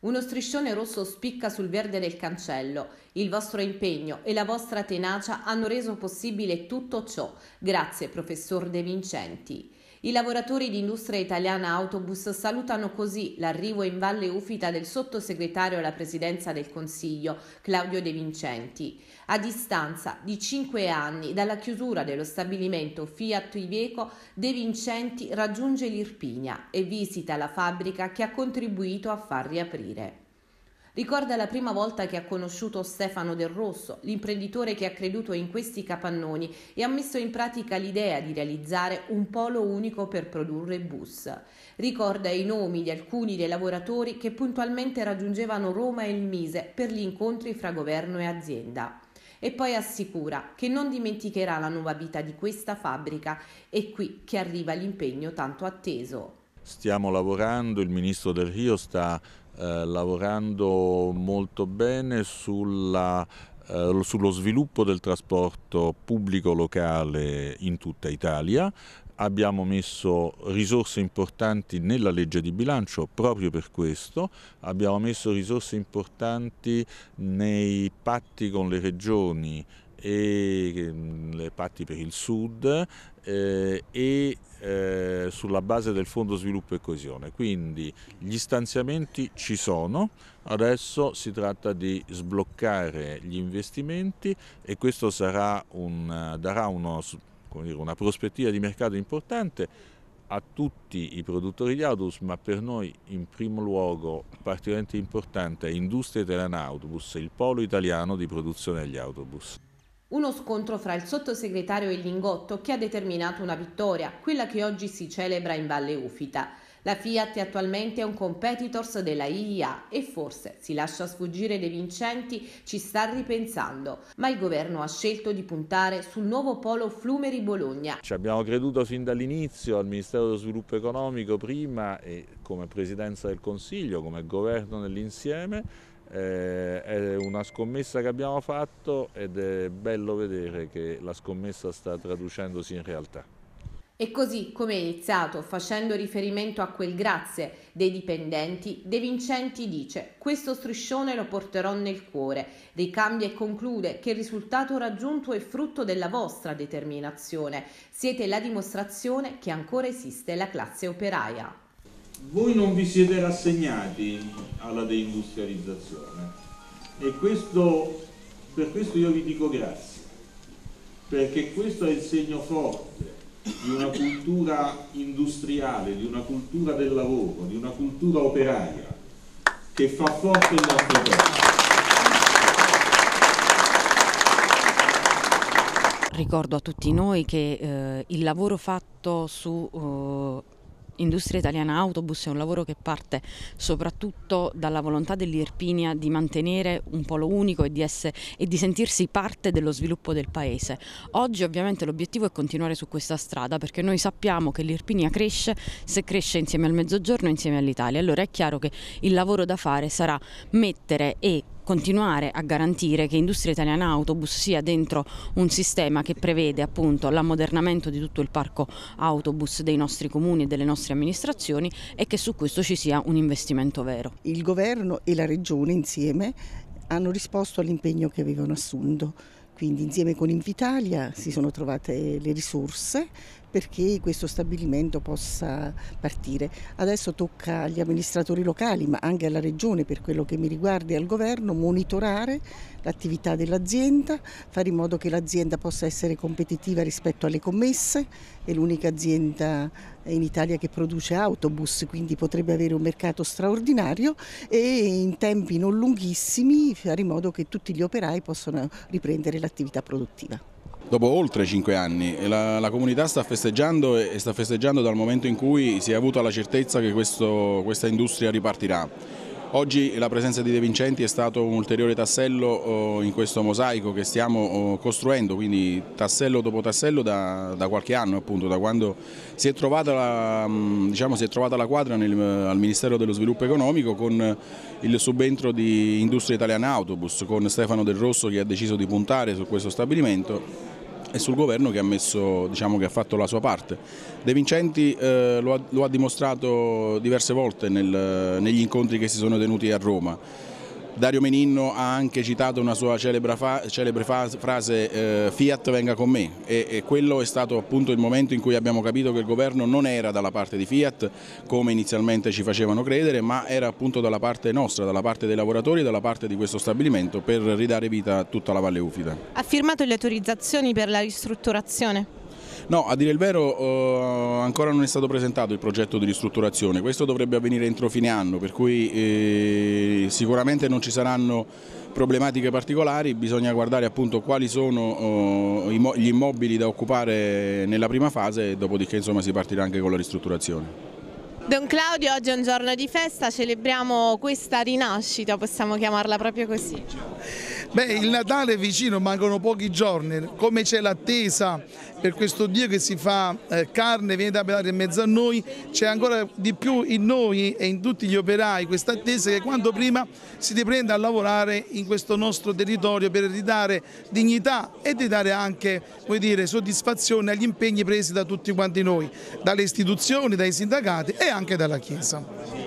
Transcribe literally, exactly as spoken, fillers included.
Uno striscione rosso spicca sul verde del cancello. Il vostro impegno e la vostra tenacia hanno reso possibile tutto ciò. Grazie, professor De Vincenti. I lavoratori di Industria Italiana Autobus salutano così l'arrivo in Valle Ufita del sottosegretario alla Presidenza del Consiglio, Claudio De Vincenti. A distanza di cinque anni dalla chiusura dello stabilimento Fiat Iveco, De Vincenti raggiunge l'Irpinia e visita la fabbrica che ha contribuito a far riaprire. Ricorda la prima volta che ha conosciuto Stefano Del Rosso, l'imprenditore che ha creduto in questi capannoni e ha messo in pratica l'idea di realizzare un polo unico per produrre bus. Ricorda i nomi di alcuni dei lavoratori che puntualmente raggiungevano Roma e il Mise per gli incontri fra governo e azienda. E poi assicura che non dimenticherà la nuova vita di questa fabbrica. È qui che arriva l'impegno tanto atteso. Stiamo lavorando, il ministro Del Rio sta eh, lavorando molto bene sulla, eh, sullo sviluppo del trasporto pubblico locale in tutta Italia. Abbiamo messo risorse importanti nella legge di bilancio proprio per questo, abbiamo messo risorse importanti nei patti con le regioni e le patti per il Sud eh, e eh, sulla base del Fondo Sviluppo e Coesione. Quindi gli stanziamenti ci sono, adesso si tratta di sbloccare gli investimenti e questo sarà un, darà uno, come dire, una prospettiva di mercato importante a tutti i produttori di autobus, ma per noi in primo luogo particolarmente importante è Industria Italiana Autobus, il polo italiano di produzione degli autobus. Uno scontro fra il sottosegretario e Lingotto che ha determinato una vittoria, quella che oggi si celebra in Valle Ufita. La Fiat attualmente è un competitors della I I A e forse, si lascia sfuggire De Vincenti, ci sta ripensando. Ma il governo ha scelto di puntare sul nuovo polo Flumeri-Bologna. Ci abbiamo creduto fin dall'inizio al Ministero dello Sviluppo Economico prima e come Presidenza del Consiglio, come governo nell'insieme. Eh, è una scommessa che abbiamo fatto ed è bello vedere che la scommessa sta traducendosi in realtà. E così come è iniziato, facendo riferimento a quel grazie dei dipendenti, De Vincenti dice: questo striscione lo porterò nel cuore. Ricambia e conclude che il risultato raggiunto è frutto della vostra determinazione. Siete la dimostrazione che ancora esiste la classe operaia. Voi non vi siete rassegnati alla deindustrializzazione e questo, per questo io vi dico grazie, perché questo è il segno forte di una cultura industriale, di una cultura del lavoro, di una cultura operaia che fa forte il nostro paese. Ricordo a tutti noi che eh, il lavoro fatto su eh, Industria Italiana Autobus è un lavoro che parte soprattutto dalla volontà dell'Irpinia di mantenere un polo unico e di, essere, e di sentirsi parte dello sviluppo del paese. Oggi ovviamente l'obiettivo è continuare su questa strada, perché noi sappiamo che l'Irpinia cresce se cresce insieme al Mezzogiorno e insieme all'Italia. Allora è chiaro che il lavoro da fare sarà mettere e continuare a garantire che Industria Italiana Autobus sia dentro un sistema che prevede appunto l'ammodernamento di tutto il parco autobus dei nostri comuni e delle nostre amministrazioni e che su questo ci sia un investimento vero. Il governo e la regione insieme hanno risposto all'impegno che avevano assunto, quindi insieme con Invitalia si sono trovate le risorse perché questo stabilimento possa partire. Adesso tocca agli amministratori locali, ma anche alla regione, per quello che mi riguarda, e al governo, monitorare l'attività dell'azienda, fare in modo che l'azienda possa essere competitiva rispetto alle commesse. È l'unica azienda in Italia che produce autobus, quindi potrebbe avere un mercato straordinario e in tempi non lunghissimi fare in modo che tutti gli operai possano riprendere l'attività produttiva. Dopo oltre cinque anni la, la comunità sta festeggiando e sta festeggiando dal momento in cui si è avuta la certezza che questo, questa industria ripartirà. Oggi la presenza di De Vincenti è stato un ulteriore tassello in questo mosaico che stiamo costruendo, quindi tassello dopo tassello da, da qualche anno, appunto, da quando si è trovata la, diciamo, si è trovata la quadra nel, al Ministero dello Sviluppo Economico con il subentro di Industria Italiana Autobus, con Stefano Del Rosso che ha deciso di puntare su questo stabilimento e sul governo che ha, messo, diciamo, che ha fatto la sua parte. De Vincenti eh, lo, ha, lo ha dimostrato diverse volte nel, negli incontri che si sono tenuti a Roma. Dario Meninno ha anche citato una sua celebre, fa, celebre frase eh, Fiat venga con me e, e quello è stato appunto il momento in cui abbiamo capito che il governo non era dalla parte di Fiat come inizialmente ci facevano credere, ma era appunto dalla parte nostra, dalla parte dei lavoratori e dalla parte di questo stabilimento per ridare vita a tutta la Valle Ufita. Ha firmato le autorizzazioni per la ristrutturazione? No, a dire il vero eh, ancora non è stato presentato il progetto di ristrutturazione, questo dovrebbe avvenire entro fine anno, per cui eh, sicuramente non ci saranno problematiche particolari, bisogna guardare appunto quali sono eh, gli immobili da occupare nella prima fase e dopodiché insomma si partirà anche con la ristrutturazione. Don Claudio, oggi è un giorno di festa, celebriamo questa rinascita, possiamo chiamarla proprio così. Beh, il Natale è vicino, mancano pochi giorni, come c'è l'attesa per questo Dio che si fa eh, carne, viene da abitare in mezzo a noi, c'è ancora di più in noi e in tutti gli operai questa attesa che quanto prima si riprenda a lavorare in questo nostro territorio per ridare dignità e di dare anche, vuol dire, soddisfazione agli impegni presi da tutti quanti noi, dalle istituzioni, dai sindacati e anche dalla Chiesa.